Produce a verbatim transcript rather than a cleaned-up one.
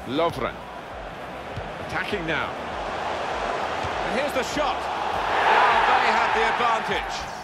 Lovren. Attacking now. And here's the shot. Now they have the advantage.